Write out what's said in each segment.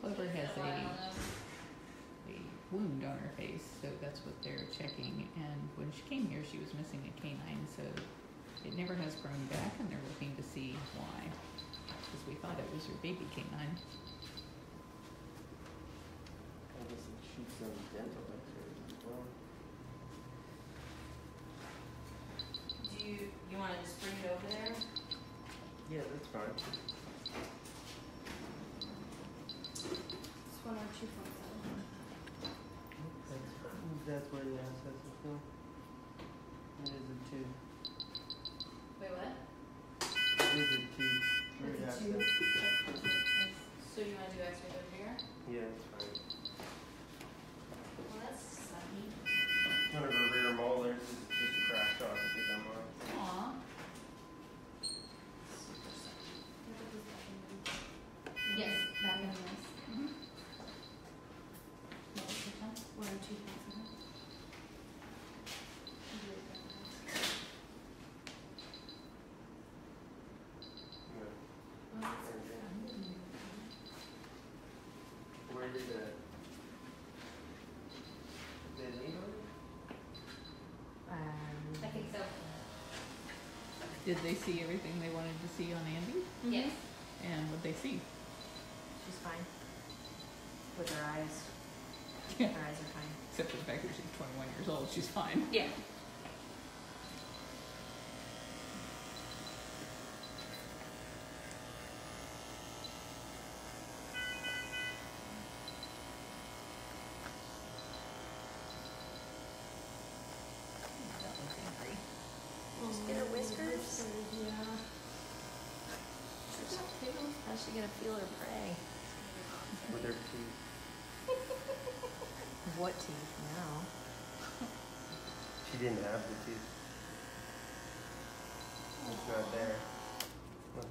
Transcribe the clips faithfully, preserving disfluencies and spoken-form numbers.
Clover has a, a wound on her face, so that's what they're checking. And when she came here, she was missing a canine, so it never has grown back, and they're looking to see why. Because we thought it was her baby canine. I guess it shoots some dental x-rays as well. Do you, you want to just bring it over there? Yeah, that's fine. It's one oh two point seven. That's, that's where the assets will go. It is a two. Wait, what? It is a two. Where the It's a assets. two. So you want to do x-rays over here? Yeah, that's fine. Well, that's sucky. One of her rear molars is just cracked off to get them off. Aww. Super sucky. Yes, back in this. Mm-hmm. What was it then? one oh two point seven. Yeah. Where did the did they leave already? Um, I think so. Did they see everything they wanted to see on Andy? Yes. And what'd they see? She's fine. With her eyes. Yeah. Her eyes are fine. Except for the fact that she's twenty-one years old, she's fine. Yeah. That was angry. Just get her whiskers. Yeah. How's she gonna feel her prey? With her teeth. What teeth now? She didn't have the teeth. It's not there. Look.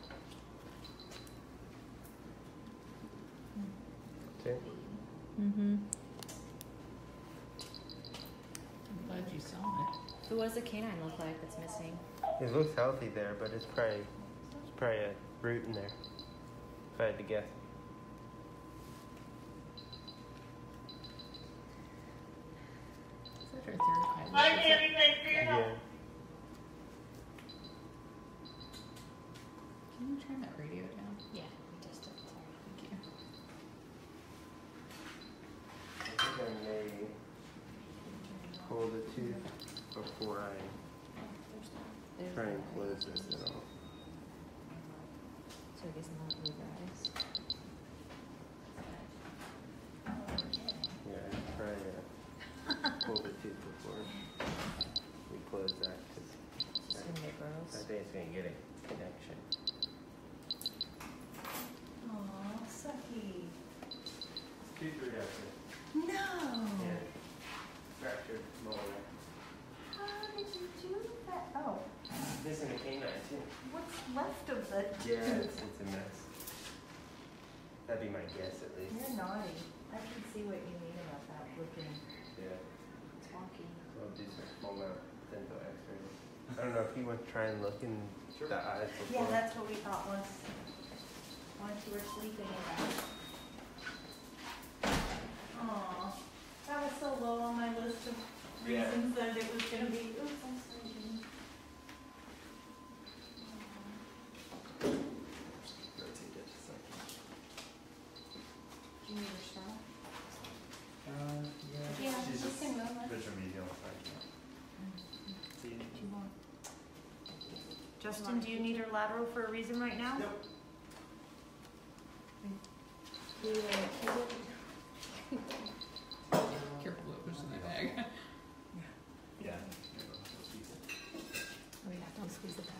Okay. Mm-hmm. I'm glad you saw it. So what does the canine look like that's missing? It looks healthy there, but it's probably it's probably a root in there. If I had to guess. Is that her third eyelash? Hi, Is Tammy. Thanks for your help. Yeah. Can you turn that radio down? Yeah, we just did. Sorry. Thank you. I think I may pull the tooth before I There's try and the close eyes. this at all. So I guess not move her eyes. Yeah, I'd try to pull the tooth before we close that because She's gonna get I gross. think it's going to get a connection. Aw, sucky. Tooth reduction. No. Yeah. Fractured molar. How did you do that? Oh, Missing a canine too. what's left of the Yeah, tooth? it's, it's a mess. That'd be my guess at least. You're naughty. I can see what you mean about that looking Yeah. wonky. I'll do some full mount dental x-rays. I don't know if you want to try and look in the eyes before. Yeah, that's what we thought once, once you were sleeping in that. Aw, that was so low on my list of Yeah. reasons that it was gonna be, oops, I'm sorry, Jenny. Rotate it a second. Do you need a straw? Uh, Yeah, She's you just can go, let's- Visual Do you want? Justin, do you need her lateral for a reason right now? Nope. Do you, uh, keep it? Careful what goes in the bag. Yeah. Oh yeah, don't squeeze the back.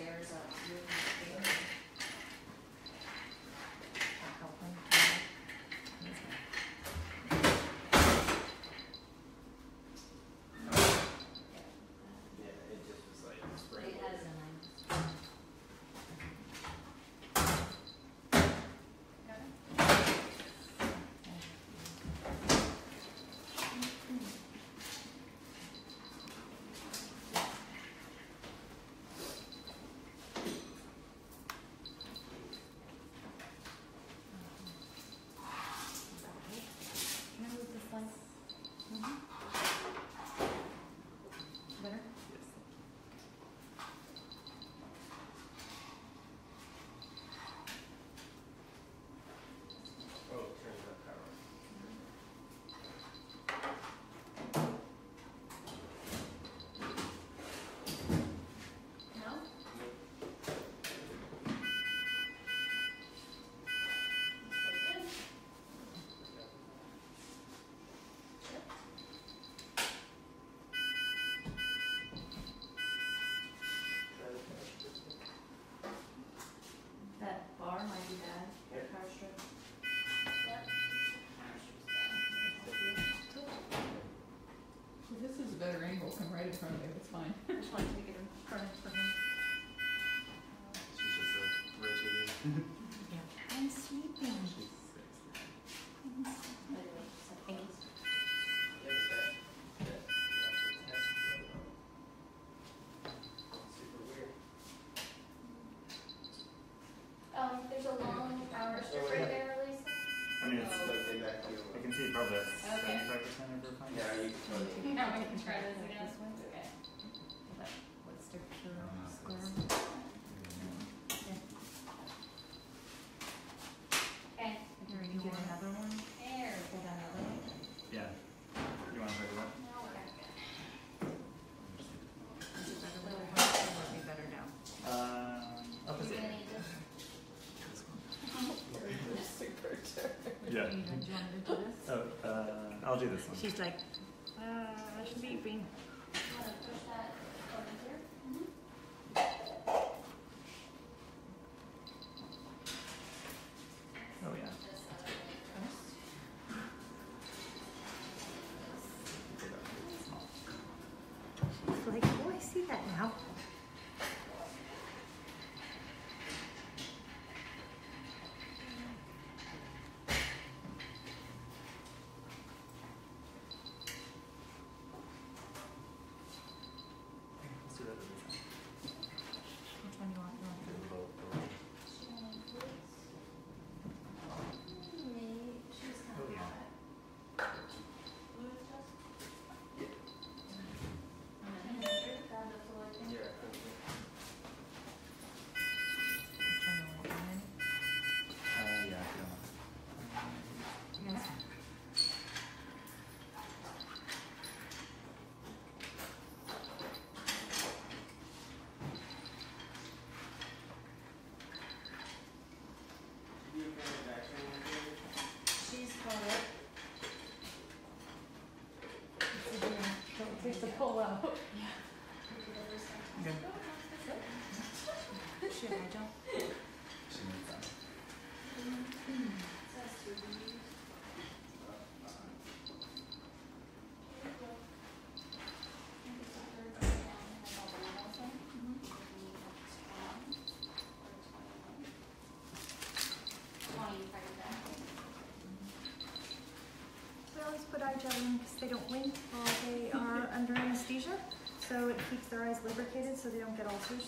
stairs up to your stairs. I'll help him. Yeah, it just was like spring. It has a nice. Can I move this one? Mm-hmm. Better? Yes. Oh, turn that power. No? That bar might be bad. Yeah. Power strip. Yep. Power strip's bad. If this is a better angle, come right in front of it, it's fine. I just wanted to get in front of for him. She's just a rotating. Yeah. I'm sleeping. She's six. By the way, so Thank you. Yeah, but that, that, yeah, it has to be like, um, super weird. Um, there's a long power strip right there, Lisa. I mean, it's like they back to. I can see probably Okay. seventy-five percent of her findings. Yeah, you can. Now we can try this again. This way? Okay. What, what's the Uh, square? Okay. Here, you get another one? There. Get another one? Yeah. You want to try that? Now we're good. Is it better with the one or would it be better now? Um, You're opposite. gonna need this. Super terrific. Yeah. Do you, do you want me to do this? Oh, uh, I'll do this one. She's like, uh, I should be being. You wanna push that over here? Oh, yeah. Just so that She's like, oh, I see that now. Let's do that every time. Which one do you want? You want Do the- the little- the little- Maybe she's kind Oh, of yeah. hot. Blue is just. And then Andrew, grab the floor thing. Yeah, thank you. Which one do you want? One? Uh, yeah, if you don't mind. Yes. She's caught up. Don't take the pull out. Okay. Should I jump? She needs that. Says to be. We always put eye gel in because they don't wink while they are under anesthesia. So it keeps their eyes lubricated so they don't get ulcers.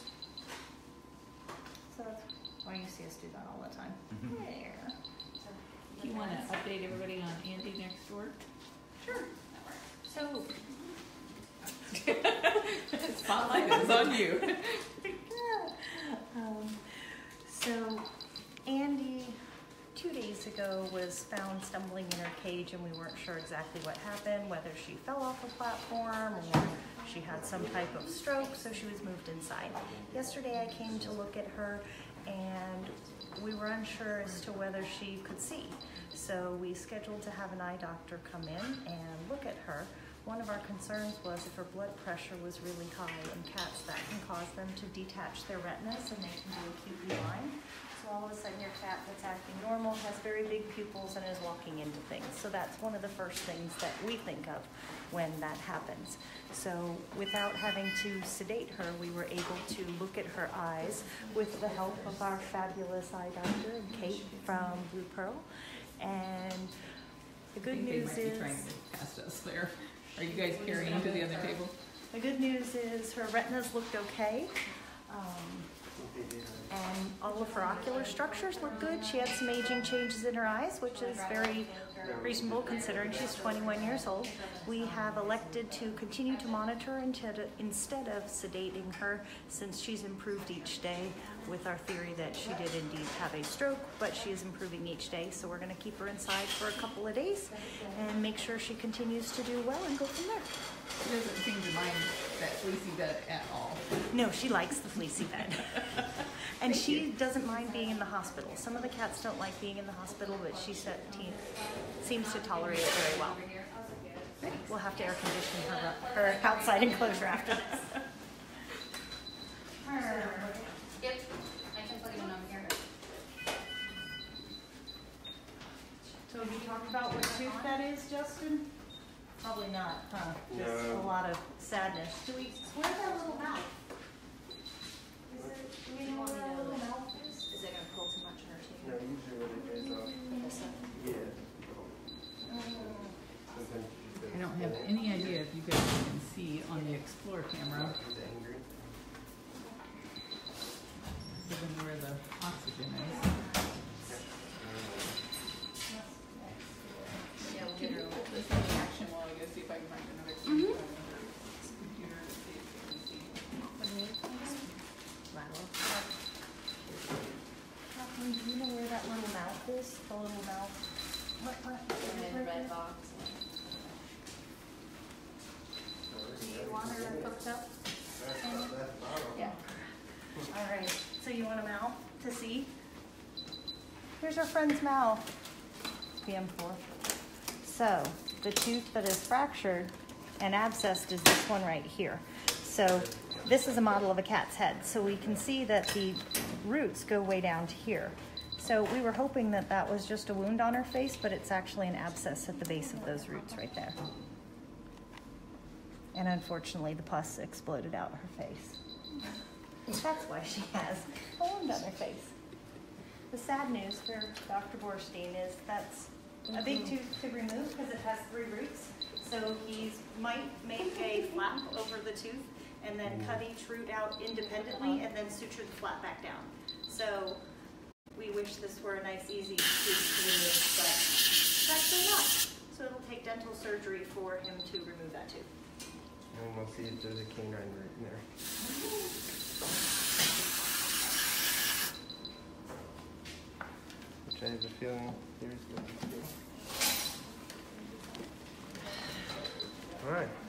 So that's why you see us do that all the time. There. Do you wanna update everybody on Andy next door? Sure. So, Spotlight is on you. um, so Andy, two days ago, was found stumbling in her cage, and we weren't sure exactly what happened, whether she fell off a platform or she had some type of stroke, so she was moved inside. Yesterday I came to look at her, and we were unsure as to whether she could see. So we scheduled to have an eye doctor come in and look at her. one of our concerns was if her blood pressure was really high in cats, that can cause them to detach their retinas and they can be acutely blind. So all of a sudden your cat that's acting normal has very big pupils and is walking into things. So that's one of the first things that we think of when that happens. So without having to sedate her, we were able to look at her eyes with the help of our fabulous eye doctor, Kate from Blue Pearl. And the I good think news they might is... be trying to move past us there. Are you guys carrying to the other table? The good news is her retinas looked okay. Um, and all of her ocular structures look good. She had some aging changes in her eyes, which is very reasonable considering she's twenty-one years old. We have elected to continue to monitor instead instead of sedating her since she's improved each day, with our theory that she did indeed have a stroke, but she is improving each day. So we're going to keep her inside for a couple of days and make sure she continues to do well and go from there. She doesn't seem to mind that fleecy bed at all. No, she likes the fleecy bed. And she doesn't mind being in the hospital. Some of the cats don't like being in the hospital, but she said, seems to tolerate it very well. We'll have to air condition her, her outside enclosure after this. Yep, I can plug it in over here. So have you talked about what tooth that is, Justin? Probably not, huh? Just No. a lot of sadness. Do we, where's that little mouth? Is it, do we know where that little mouth is? Is it gonna pull too much in her teeth? No, usually when it goes off. This side? Yeah. Sometimes you I don't have any idea if you guys can see on the Explore camera, He's angry. given where the oxygen is. Yeah, we'll Can get you her. put this in action while I go see if I can find another camera on this computer to see if you can see? Kathleen, do you know where that little mouth is? The little mouth? What, what? In the red box. Do you want her hooked up? Yeah. All right, so you want a mouth to see? Here's our friend's mouth. P M four. So the tooth that is fractured and abscessed is this one right here. So this is a model of a cat's head. So we can see that the roots go way down to here. So we were hoping that that was just a wound on her face, but it's actually an abscess at the base of those roots right there. And unfortunately, the pus exploded out her face. That's why she has a wound on her face. The sad news for Doctor Borstein is that's a big tooth to remove because it has three roots. So he's might make a flap over the tooth and then cut each root out independently and then suture the flap back down. So we wish this were a nice, easy tooth to remove, but it's actually not. So it'll take dental surgery for him to remove that tooth. And we'll see if there's a canine root in there. Which I have a feeling there's going to be. Alright.